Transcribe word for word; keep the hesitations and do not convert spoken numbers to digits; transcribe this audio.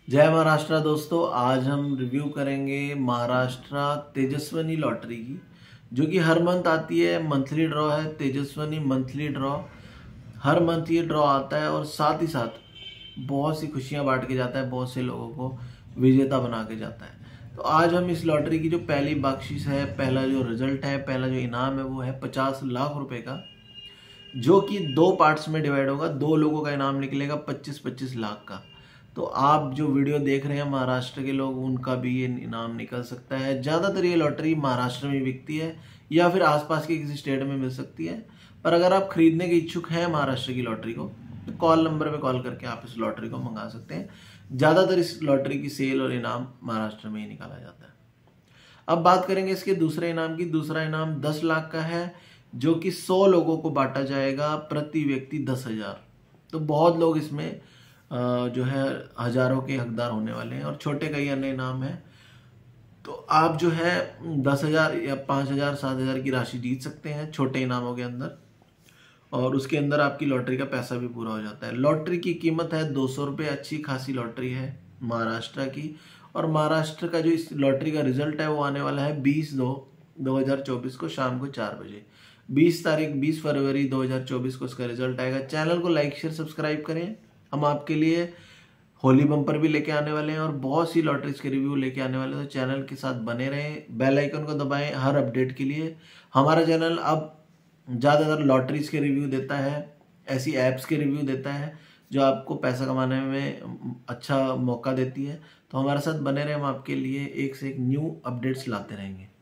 जय महाराष्ट्र दोस्तों। आज हम रिव्यू करेंगे महाराष्ट्र तेजस्विनी लॉटरी की, जो कि हर मंथ आती है। मंथली ड्रॉ है तेजस्विनी मंथली ड्रॉ। हर मंथ ये ड्रॉ आता है और साथ ही साथ बहुत सी खुशियां बांट के जाता है, बहुत से लोगों को विजेता बना के जाता है। तो आज हम इस लॉटरी की जो पहली बख्शीश है, पहला जो रिजल्ट है, पहला जो इनाम है वो है पचास लाख रुपए का, जो कि दो पार्ट्स में डिवाइड होगा। दो लोगों का इनाम निकलेगा पच्चीस पच्चीस लाख का। तो आप जो वीडियो देख रहे हैं महाराष्ट्र के लोग, उनका भी ये इनाम निकल सकता है। ज़्यादातर ये लॉटरी महाराष्ट्र में बिकती है या फिर आसपास के किसी स्टेट में मिल सकती है। पर अगर आप खरीदने के इच्छुक हैं महाराष्ट्र की लॉटरी को, तो कॉल नंबर पे कॉल करके आप इस लॉटरी को मंगा सकते हैं। ज़्यादातर इस लॉटरी की सेल और इनाम महाराष्ट्र में ही निकाला जाता है। अब बात करेंगे इसके दूसरे इनाम की। दूसरा इनाम दस लाख का है, जो कि सौ लोगों को बांटा जाएगा, प्रति व्यक्ति दस हजार। तो बहुत लोग इसमें जो है हजारों के हकदार होने वाले हैं और छोटे कई अन्य इनाम है। तो आप जो है दस हजार या पाँच हजार सात हजार की राशि जीत सकते हैं छोटे इनामों के अंदर, और उसके अंदर आपकी लॉटरी का पैसा भी पूरा हो जाता है। लॉटरी की कीमत है दो सौ रुपये। अच्छी खासी लॉटरी है महाराष्ट्र की। और महाराष्ट्र का जो इस लॉटरी का रिजल्ट है वो आने वाला है बीस दो दो हजार चौबीस को शाम को चार बजे। बीस तारीख बीस फरवरी दो हजार चौबीस को इसका रिजल्ट आएगा। चैनल को लाइक शेयर सब्सक्राइब करें। हम आपके लिए होली बम्पर भी लेके आने वाले हैं और बहुत सी लॉटरीज के रिव्यू लेके आने वाले हैं। तो चैनल के साथ बने रहें, बेल आइकन को दबाएं हर अपडेट के लिए। हमारा चैनल अब ज़्यादातर लॉटरीज के रिव्यू देता है, ऐसी ऐप्स के रिव्यू देता है जो आपको पैसा कमाने में अच्छा मौका देती है। तो हमारे साथ बने रहें, हम आपके लिए एक से एक न्यू अपडेट्स लाते रहेंगे।